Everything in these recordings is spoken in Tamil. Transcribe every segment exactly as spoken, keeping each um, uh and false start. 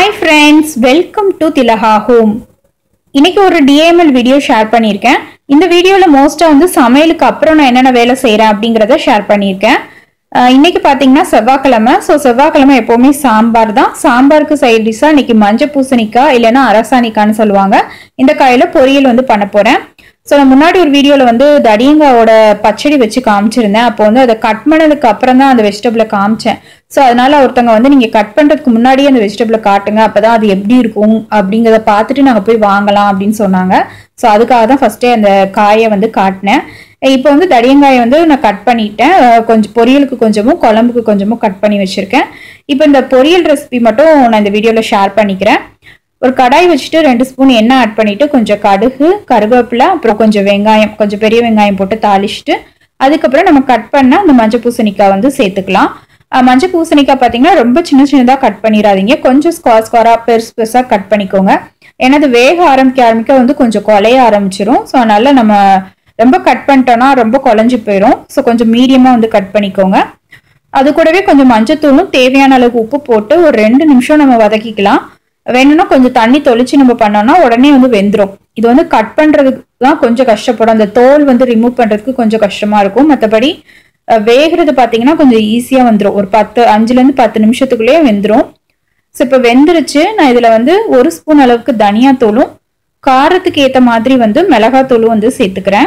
Hi friends, welcome to Tilaha Home. இன்னைக்கு ஒரு D I Y video share பண்ணியிருக்கேன். இந்த வீடியோல மோஸ்டா வந்து சமையலுக்கு அப்புறம் நான் என்னென்ன வேலை செய்றேன் அப்படிங்கறத ஷேர் பண்ணியிருக்கேன். இன்னைக்கு பாத்தீங்கன்னா செவ்வாய்க்கிழமை. சோ செவ்வாய்க்கிழமை எப்பவுமே சாம்பார் தான். சாம்பாருக்கு சைடு டிஷ்ஷா இன்னைக்கு மஞ்சள் பூசணிக்காய் இல்லைன்னா அரசாணிக்கான்னு சொல்லுவாங்க. இந்த காயில பொரியல் வந்து பண்ண போறேன். சோ நான் முன்னாடி ஒரு வீடியோல வந்து தடியங்காவோட பச்சடி வச்சு காமிச்சிருந்தேன். அப்போ வந்து அதை கட் பண்ணதுக்கு அப்புறம் தான் அந்த வெஜிடபிளை காமிச்சேன். ஸோ அதனால ஒருத்தவங்க வந்து நீங்க கட் பண்றதுக்கு முன்னாடியே அந்த வெஜிடபிளை காட்டுங்க, அப்பதான் அது எப்படி இருக்கும் அப்படிங்கிறத பார்த்துட்டு நாங்க போய் வாங்கலாம் அப்படின்னு சொன்னாங்க. ஸோ அதுக்காக தான் ஃபர்ஸ்டே அந்த காயை வந்து காட்டினேன். இப்போ வந்து தடியங்காயை வந்து நான் கட் பண்ணிட்டேன். கொஞ்சம் பொரியலுக்கு கொஞ்சமும் குழம்புக்கு கொஞ்சமும் கட் பண்ணி வச்சிருக்கேன். இப்போ இந்த பொரியல் ரெசிபி மட்டும் நான் இந்த வீடியோல ஷேர் பண்ணிக்கிறேன். ஒரு கடாய் வச்சுட்டு ரெண்டு ஸ்பூன் எண்ணெய் ஆட் பண்ணிட்டு கொஞ்சம் கடுகு, கருவேப்பிலை, அப்புறம் கொஞ்சம் வெங்காயம், கொஞ்சம் பெரிய வெங்காயம் போட்டு தாளிச்சுட்டு அதுக்கப்புறம் நம்ம கட் பண்ண அந்த மஞ்சள் பூசணிக்காய் வந்து சேர்த்துக்கலாம். மஞ்சள் பூசணிக்காய் பார்த்தீங்கன்னா ரொம்ப சின்ன சின்னதாக கட் பண்ணிடாதீங்க, கொஞ்சம் ஸ்குவார் ஸ்குவாரா பெருசு பெருசாக கட் பண்ணிக்கோங்க. ஏன்னா அது வேக ஆரம்பிக்க ஆரம்பிக்க வந்து கொஞ்சம் குலைய ஆரம்பிச்சிரும். ஸோ அதனால நம்ம ரொம்ப கட் பண்ணிட்டோம்னா ரொம்ப குலைஞ்சு போயிடும். ஸோ கொஞ்சம் மீடியமாக வந்து கட் பண்ணிக்கோங்க. அது கூடவே கொஞ்சம் மஞ்சத்தூளும் தேவையான அளவுக்கு உப்பு போட்டு ஒரு ரெண்டு நிமிஷம் நம்ம வதக்கிக்கலாம். வேணும்னா கொஞ்சம் தண்ணி தொளிச்சு நம்ம பண்ணோம்னா உடனே வந்து வெந்துடும். இது வந்து கட் பண்றதுக்கு தான் கொஞ்சம் கஷ்டப்படும். அந்த தோல் வந்து ரிமூவ் பண்றதுக்கு கொஞ்சம் கஷ்டமா இருக்கும். மற்றபடி வேகிறது பார்த்தீங்கன்னா கொஞ்சம் ஈஸியா வந்துடும். ஒரு பத்து அஞ்சுல இருந்து பத்து நிமிஷத்துக்குள்ளேயே வெந்துடும். ஸோ இப்போ வெந்துருச்சு. நான் இதுல வந்து ஒரு ஸ்பூன் அளவுக்கு தனியாத்தூளும் காரத்துக்கு ஏற்ற மாதிரி வந்து மிளகாத்தூளும் வந்து சேர்த்துக்கிறேன்.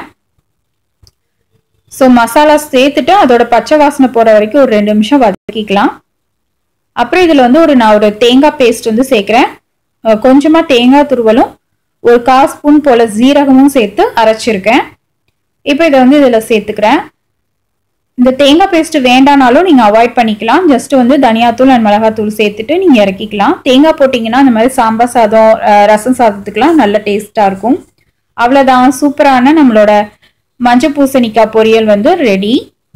ஸோ மசாலா சேர்த்துட்டு அதோட பச்சை வாசனை போற வரைக்கும் ஒரு ரெண்டு நிமிஷம் வதக்கிக்கலாம். அப்புறம் இதுல வந்து ஒரு நான் ஒரு தேங்காய் பேஸ்ட் வந்து சேர்க்கிறேன். கொஞ்சமா தேங்காய் துருவலும் ஒரு கால் ஸ்பூன் போல ஜீரகமும் சேர்த்து அரைச்சிருக்கேன். இப்போ இதை வந்து இதுல சேர்த்துக்கிறேன். இந்த தேங்காய் பேஸ்ட் வேண்டானாலும் நீங்க அவாய்ட் பண்ணிக்கலாம். ஜஸ்ட் வந்து தனியாத்தூள் அண்ட் மிளகாத்தூள் சேர்த்துட்டு நீங்க இறக்கிக்கலாம். தேங்காய் போட்டீங்கன்னா இந்த மாதிரி சாம்பார் சாதம், ரசம் சாதத்துக்குலாம் நல்ல டேஸ்டா இருக்கும். அவ்வளவுதான், சூப்பரான நம்மளோட மஞ்சள் பூசணிக்காய் பொரியல் வந்து ரெடி.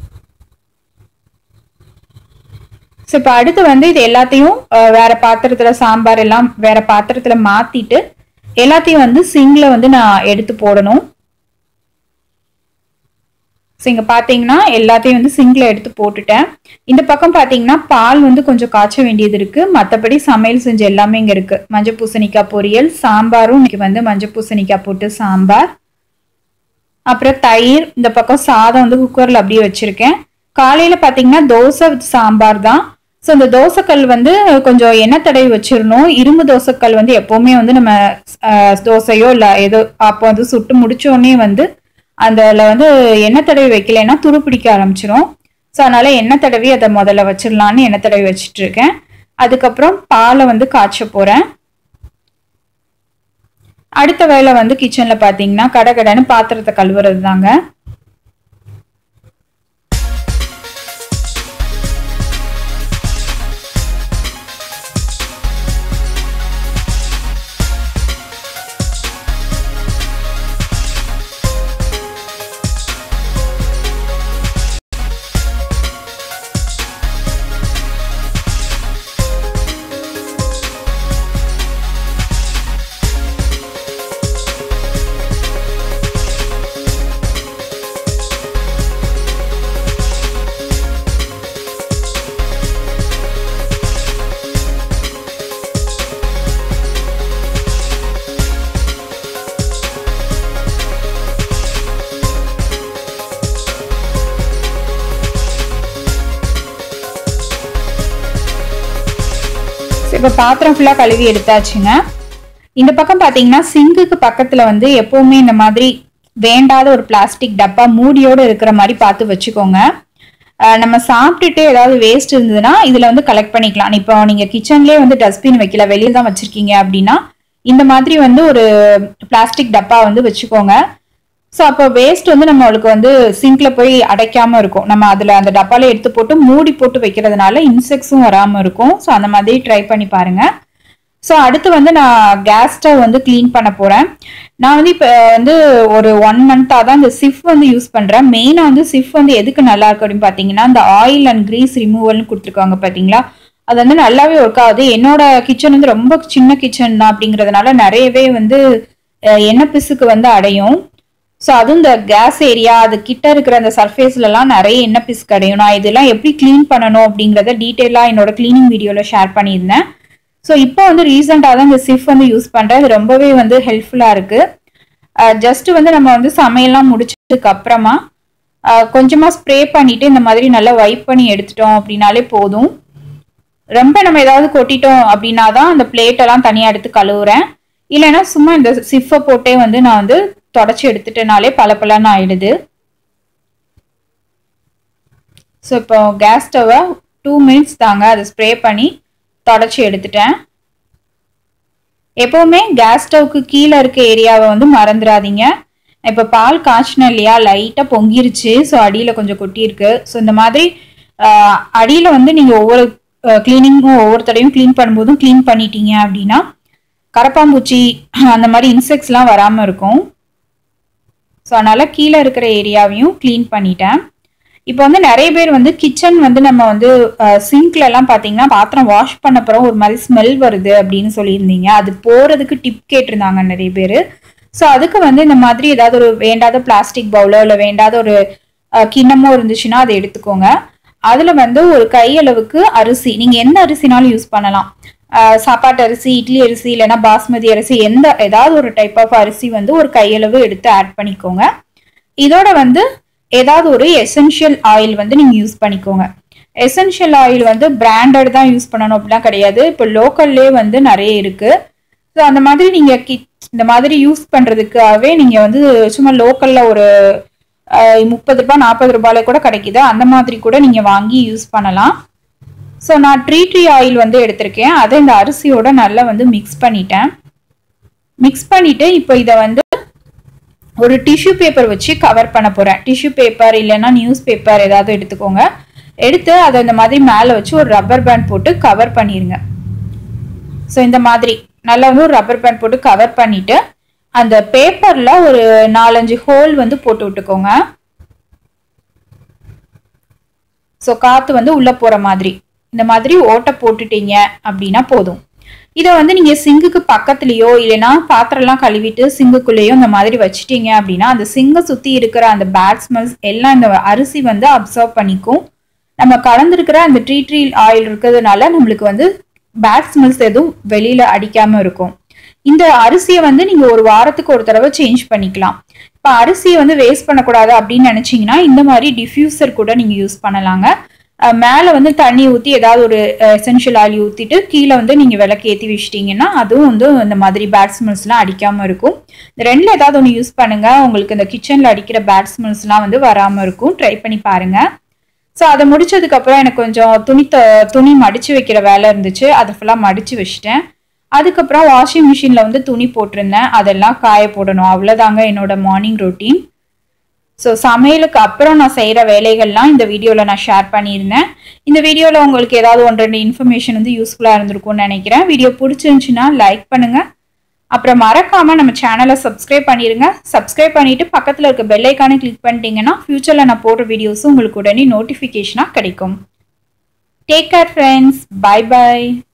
ஸோ இப்போ அடுத்து வந்து இது எல்லாத்தையும் வேற பாத்திரத்துல சாம்பார் எல்லாம் வேற பாத்திரத்துல மாத்திட்டு எல்லாத்தையும் வந்து சிங்க்ல வந்து நான் எடுத்து போடணும். ஸோ இங்க பாத்தீங்கன்னா எல்லாத்தையும் வந்து சிங்க்ல எடுத்து போட்டுட்டேன். இந்த பக்கம் பாத்தீங்கன்னா பால் வந்து கொஞ்சம் காய்ச்ச வேண்டியது இருக்கு. மற்றபடி சமையல் செஞ்ச எல்லாமே இங்க இருக்கு. மஞ்சள் பூசணிக்காய் பொரியல், சாம்பாரும் இன்னைக்கு வந்து மஞ்சள் பூசணிக்காய் போட்டு சாம்பார், அப்புறம் தயிர், இந்த பக்கம் சாதம் வந்து குக்கர்ல அப்படியே வச்சிருக்கேன். காலையில பாத்தீங்கன்னா தோசை சாம்பார் தான். ஸோ இந்த தோசைக்கல் வந்து கொஞ்சம் எண்ணெய் தடவி வச்சிடணும். இரும்பு தோசைக்கல் வந்து எப்பவுமே வந்து நம்ம தோசையோ இல்லை ஏதோ அப்போ வந்து சுட்டு முடிச்சோடனே வந்து அதில் வந்து எண்ணெய் தடவி வைக்கலைன்னா துரு பிடிக்க ஆரம்பிச்சிடும். ஸோ அதனால எண்ணெய் தடவி அதை முதல்ல வச்சிடலான்னு எண்ணெய் தடவி வச்சுட்டு இருக்கேன். அதுக்கப்புறம் பாலை வந்து காய்ச்ச போறேன். அடுத்த வேலை வந்து கிச்சன்ல பார்த்தீங்கன்னா கடை கடைன்னு பாத்திரத்தை கழுவுறது தாங்க. இப்போ பாத்திரம் ஃபுல்லா கழுவி எடுத்தாச்சுங்க. இந்த பக்கம் பாத்தீங்கன்னா சிங்குக்கு பக்கத்துல வந்து எப்பவுமே இந்த மாதிரி வேண்டாத ஒரு பிளாஸ்டிக் டப்பா மூடியோடு இருக்கிற மாதிரி பார்த்து வச்சுக்கோங்க. நம்ம சாப்பிட்டுட்டு ஏதாவது வேஸ்ட் இருந்ததுன்னா இதுல வந்து கலெக்ட் பண்ணிக்கலாம். இப்போ நீங்க கிச்சன்லயே வந்து டஸ்ட்பின் வைக்கல, வெளியே தான் வச்சிருக்கீங்க அப்படின்னா இந்த மாதிரி வந்து ஒரு பிளாஸ்டிக் டப்பா வந்து வச்சுக்கோங்க. ஸோ அப்போ வேஸ்ட் வந்து நம்மளுக்கு வந்து சிங்க்ல போய் அடைக்காம இருக்கும். நம்ம அதுல அந்த டப்பால எடுத்து போட்டு மூடி போட்டு வைக்கிறதுனால இன்செக்ட்ஸும் வராம இருக்கும். ஸோ அந்த மாதிரி ட்ரை பண்ணி பாருங்க. ஸோ அடுத்து வந்து நான் கேஸ் ஸ்டவ் வந்து கிளீன் பண்ண போறேன். நான் வந்து இப்போ வந்து ஒரு ஒன் மந்த்தா தான் இந்த சிஃப் வந்து யூஸ் பண்றேன். மெயினா வந்து சிஃப் வந்து எதுக்கு நல்லா இருக்கு அப்படின்னு பாத்தீங்கன்னா இந்த ஆயில் அண்ட் கிரீஸ் ரிமூவல்னு கொடுத்துருக்காங்க பாத்தீங்களா, அது வந்து நல்லாவே ஒர்க் ஆகுது. என்னோட கிச்சன் வந்து ரொம்ப சின்ன கிச்சன் தான் அப்படிங்கிறதுனால நிறையவே வந்து எண்ணெய் பிசுக்கு வந்து அடையும். ஸோ அதுவும் இந்த கேஸ் ஏரியா அது கிட்ட இருக்கிற அந்த சர்ஃபேஸ்லாம் நிறைய எண்ணெய் பிசுக்கு அடையும். நான் இதெல்லாம் எப்படி கிளீன் பண்ணணும் அப்படிங்கிறத டீட்டெயிலாக என்னோட கிளீனிங் வீடியோவில் ஷேர் பண்ணியிருந்தேன். ஸோ இப்போ வந்து ரீசெண்டாக தான் இந்த சிஃப் வந்து யூஸ் பண்ணுறேன். இது ரொம்பவே வந்து ஹெல்ப்ஃபுல்லாக இருக்குது. ஜஸ்ட் வந்து நம்ம வந்து சமையல்லாம் முடிச்சதுக்கு அப்புறமா கொஞ்சமாக ஸ்ப்ரே பண்ணிவிட்டு இந்த மாதிரி நல்லா வைப் பண்ணி எடுத்துட்டோம் அப்படின்னாலே போதும். ரொம்ப நம்ம ஏதாவது கொட்டிட்டோம் அப்படின்னா தான் அந்த பிளேட்டெல்லாம் தனியாக எடுத்து கழுவுறேன். இல்லைன்னா சும்மா இந்த சிஃபை போட்டே வந்து நான் வந்து தொடச்சி எடுத்துட்டேனாலே பல பலன்னு ஆயிடுது. ஸோ இப்போ கேஸ் ஸ்டவ்வை டூ மினிட்ஸ் தாங்க அதை ஸ்ப்ரே பண்ணி தொடச்சி எடுத்துட்டேன். எப்போவுமே கேஸ் ஸ்டவ்க்கு கீழே இருக்க ஏரியாவை வந்து மறந்துடாதீங்க. இப்போ பால் காய்ச்சினேன் இல்லையா, லைட்டாக பொங்கிருச்சு. ஸோ அடியில் கொஞ்சம் கொட்டியிருக்கு. ஸோ இந்த மாதிரி அடியில் வந்து நீங்கள் ஒவ்வொரு கிளீனிங்கும் ஒவ்வொரு தடையும் க்ளீன் பண்ணும்போதும் க்ளீன் பண்ணிட்டீங்க அப்படின்னா கரப்பாம்பூச்சி அந்த மாதிரி இன்செக்ட்ஸ்லாம் வராமல் இருக்கும். ஸோ அதனால் கீழே இருக்கிற ஏரியாவையும் க்ளீன் பண்ணிட்டேன். இப்போ வந்து நிறைய பேர் வந்து கிச்சன் வந்து நம்ம வந்து சிங்க்ல எல்லாம் பார்த்தீங்கன்னா பாத்திரம் வாஷ் பண்ண அப்புறம் ஒரு மாதிரி ஸ்மெல் வருது அப்படின்னு சொல்லியிருந்தீங்க. அது போகிறதுக்கு டிப் கேட்டிருந்தாங்க நிறைய பேர். ஸோ அதுக்கு வந்து இந்த மாதிரி ஏதாவது ஒரு வேண்டாத பிளாஸ்டிக் பவுலோ இல்லை வேண்டாத ஒரு கிண்ணமோ இருந்துச்சுன்னா அதை எடுத்துக்கோங்க. அதில் வந்து ஒரு கையளவுக்கு அரிசி, நீங்கள் எந்த அரிசினாலும் யூஸ் பண்ணலாம். சாப்பாட்டு அரிசி, இட்லி அரிசி, இல்லைன்னா பாஸ்மதி அரிசி, எந்த ஏதாவது ஒரு டைப் ஆஃப் அரிசி வந்து ஒரு கையளவு எடுத்து ஆட் பண்ணிக்கோங்க. இதோட வந்து ஏதாவது ஒரு எசென்ஷியல் ஆயில் வந்து நீங்கள் யூஸ் பண்ணிக்கோங்க. எசென்ஷியல் ஆயில் வந்து பிராண்டட் தான் யூஸ் பண்ணணும் அப்படிலாம் கிடையாது. இப்போ லோக்கல்லே வந்து நிறைய இருக்குது. ஸோ அந்த மாதிரி நீங்கள் கி இந்த மாதிரி யூஸ் பண்ணுறதுக்காகவே நீங்கள் வந்து சும்மா லோக்கலில் ஒரு முப்பது ரூபாய் நாற்பது ரூபாயில கூட கிடைக்குது. அந்த மாதிரி கூட நீங்கள் வாங்கி யூஸ் பண்ணலாம். ஸோ நான் ட்ரீ ட்ரீ ஆயில் வந்து எடுத்திருக்கேன். அதை இந்த அரிசியோட நல்லா வந்து மிக்ஸ் பண்ணிட்டேன். மிக்ஸ் பண்ணிவிட்டு இப்போ இதை வந்து ஒரு டிஷ்யூ பேப்பர் வச்சு கவர் பண்ண போகிறேன். டிஷ்யூ பேப்பர் இல்லைன்னா நியூஸ் பேப்பர் ஏதாவது எடுத்துக்கோங்க. எடுத்து அதை இந்த மாதிரி மேலே வச்சு ஒரு ரப்பர் பேண்ட் போட்டு கவர் பண்ணிடுங்க. ஸோ இந்த மாதிரி நல்லா வந்து ஒரு ரப்பர் பேண்ட் போட்டு கவர் பண்ணிவிட்டு அந்த பேப்பரில் ஒரு நாலஞ்சு ஹோல் வந்து போட்டு விட்டுக்கோங்க. ஸோ காற்று வந்து உள்ளே போகிற மாதிரி இந்த மாதிரி ஓட்டை போட்டுட்டீங்க அப்படின்னா போதும். இதை வந்து நீங்கள் சிங்குக்கு பக்கத்துலேயோ இல்லைன்னா பாத்திரம்லாம் கழுவிட்டு சிங்குக்குள்ளேயோ இந்த மாதிரி வச்சுட்டீங்க அப்படின்னா அந்த சிங்கை சுற்றி இருக்கிற அந்த பேட் ஸ்மெல்ஸ் எல்லாம் இந்த அரிசி வந்து அப்சர்வ் பண்ணிக்கும். நம்ம கலந்துருக்கிற அந்த ட்ரீ ட்ரீ ஆயில் இருக்கிறதுனால நம்மளுக்கு வந்து பேட் ஸ்மெல்ஸ் எதுவும் வெளியில் அடிக்காமல் இருக்கும். இந்த அரிசியை வந்து நீங்கள் ஒரு வாரத்துக்கு ஒரு தடவை சேஞ்ச் பண்ணிக்கலாம். இப்போ அரிசியை வந்து வேஸ்ட் பண்ணக்கூடாது அப்படின்னு நினச்சிங்கன்னா இந்த மாதிரி டிஃப்யூசர் கூட நீங்கள் யூஸ் பண்ணலாங்க. மேலே வந்து தண்ணி ஊற்றி ஏதாவது ஒரு எசென்ஷியல் ஆயில் ஊற்றிட்டு கீழே வந்து நீங்கள் விளக்கு ஏற்றி வச்சிட்டிங்கன்னா அதுவும் வந்து இந்த மாதிரி பேட் ஸ்மெல்ஸ்லாம் அடிக்காமல் இருக்கும். இந்த ரெண்டில் ஏதாவது ஒன்று யூஸ் பண்ணுங்கள். உங்களுக்கு இந்த கிச்சனில் அடிக்கிற பேட் ஸ்மெல்ஸ்லாம் வந்து வராமல் இருக்கும். ட்ரை பண்ணி பாருங்கள். ஸோ அதை முடிச்சதுக்கப்புறம் எனக்கு கொஞ்சம் துணி த துணி மடித்து வைக்கிற வேலை இருந்துச்சு. அதை ஃபுல்லாக மடித்து வச்சுட்டேன். அதுக்கப்புறம் வாஷிங் மிஷினில் வந்து துணி போட்டிருந்தேன். அதெல்லாம் காய போடணும். அவ்வளோதாங்க என்னோட மார்னிங் ரொட்டீன். ஸோ சமையலுக்கு அப்புறம் நான் செய்கிற வேலைகள்லாம் இந்த வீடியோவில் நான் ஷேர் பண்ணியிருந்தேன். இந்த வீடியோவில் உங்களுக்கு ஏதாவது ஒன்று ரெண்டு இன்ஃபர்மேஷன் வந்து யூஸ்ஃபுல்லாக இருந்திருக்கும்னு நினைக்கிறேன். வீடியோ பிடிச்சிருந்துச்சுன்னா லைக் பண்ணுங்கள். அப்புறம் மறக்காமல் நம்ம சேனலை சப்ஸ்கிரைப் பண்ணிடுங்க. சப்ஸ்கிரைப் பண்ணிவிட்டு பக்கத்தில் இருக்க பெல் ஐக்கானை கிளிக் பண்ணிட்டீங்கன்னா ஃப்யூச்சரில் நான் போடுற வீடியோஸும் உங்களுக்கு உடனே நோட்டிஃபிகேஷனாக கிடைக்கும். Take care friends. Bye by.